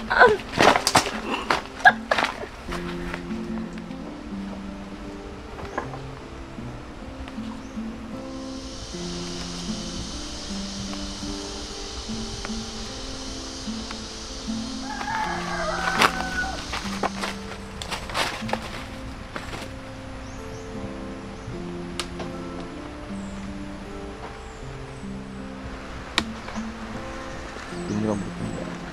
Ini rambutnya.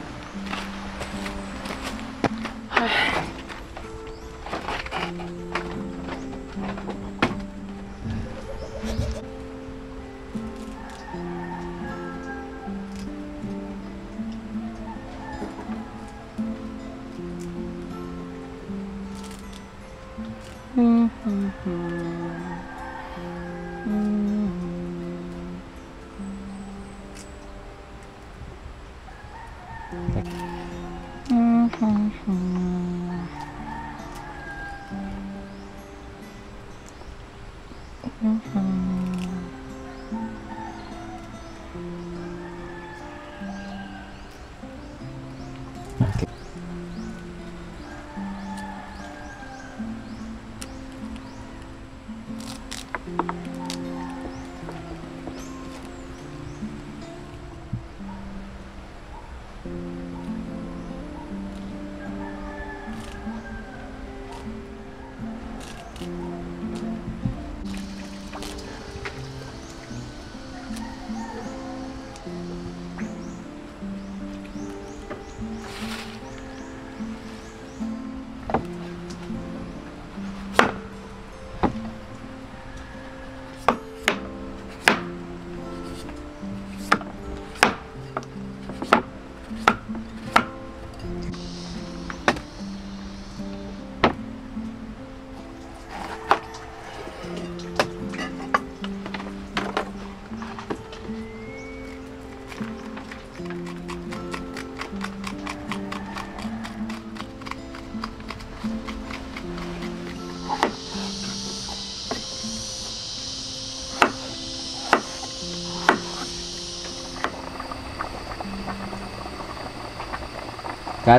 Cut.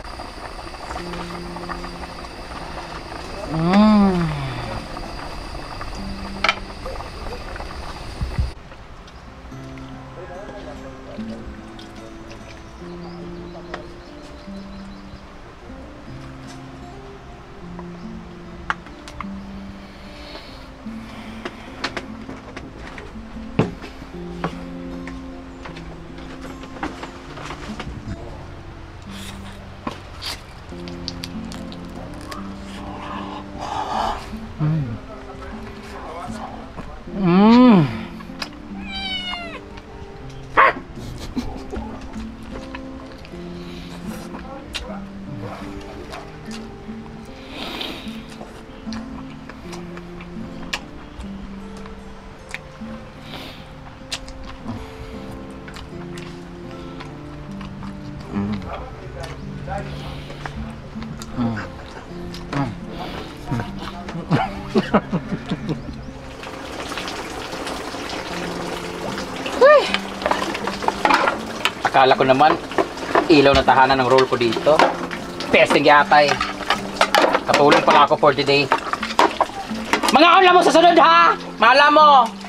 Akala ko naman ilaw na tahanan ng roll ko dito. Pesting yata eh. Katulong pala ako for today. Mga ulam mo sa sunod ha! Mahala mo!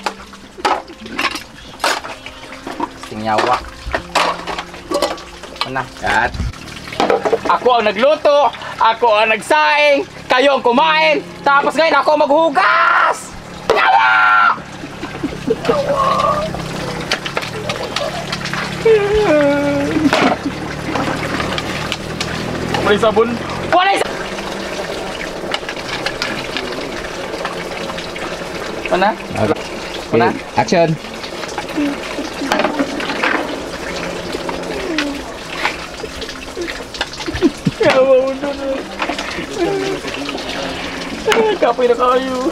Pesting yawa. Ano? Kat. Ako ang nagluto, ako ang nagsaing, kayo ang kumain, tapos ngayon ako maghugas! Yawa! Walay sabon. Walay sabon. Mana? Mana? Action. Yawa udah. Kapoy na kayo.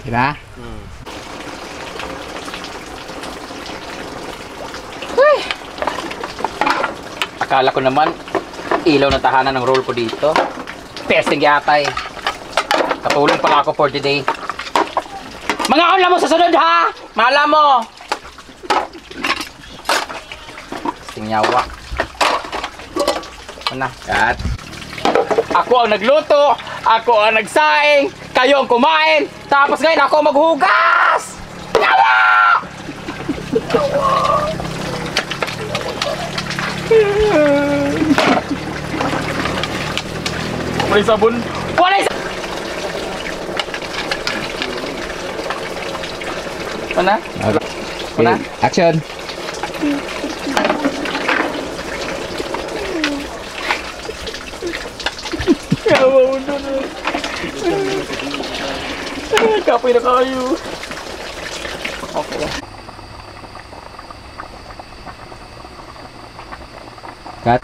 Diba? Akala ko naman, ilaw na tahanan ng roll ko dito. Pesting yata eh. Katulong pala ako for today. Mga ulam mo sa sunod ha! Mahala mo! Pesting yawa. Ano? Cut. Ako ang nagluto, ako ang nagsaing, kayo ang kumain, tapos ngayon ako maghugas! Yawa! Walay sabon. Walay sabon. Mana? Okay. Mana? Action. Yawa mo doon. Kapoy na kayo. Okay. Cut.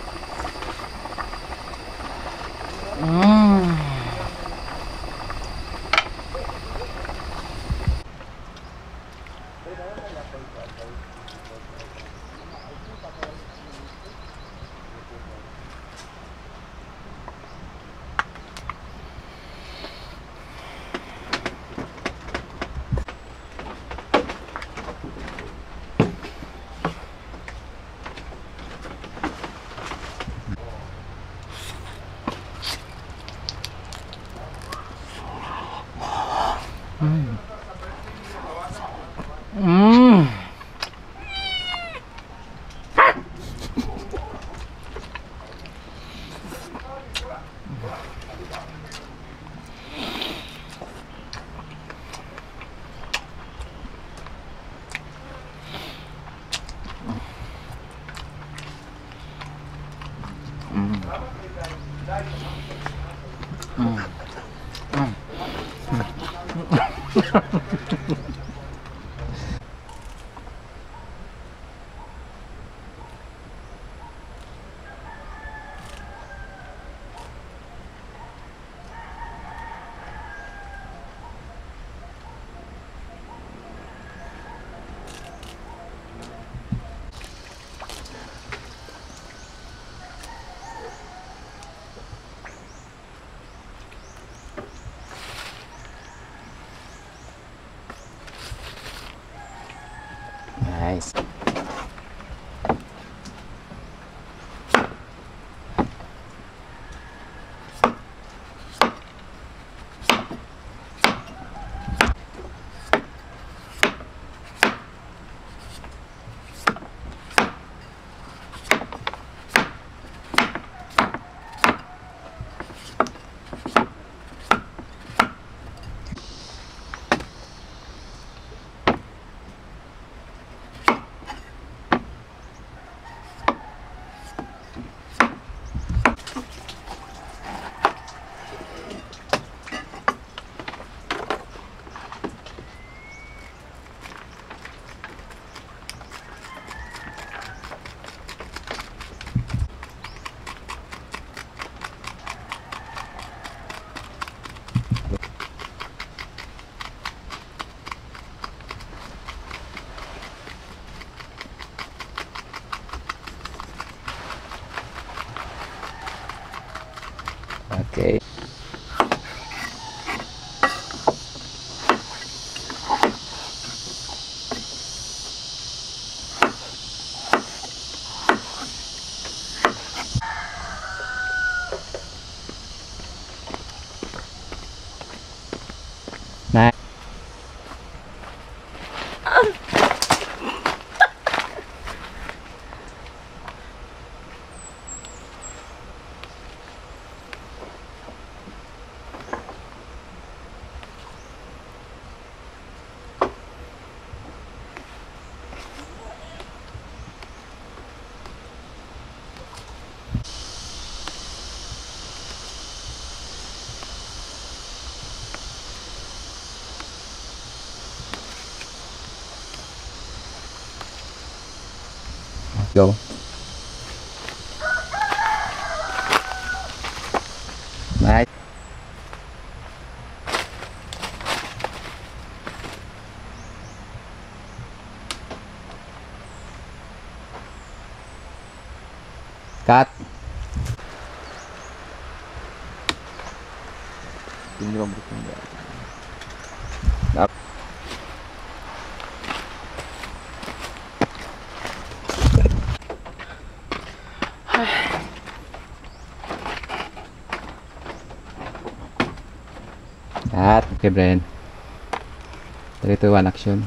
Nice. Okay. Nice. Go. Nice. Cut. Cut. Okay, Brian. 3, 2, 1, action.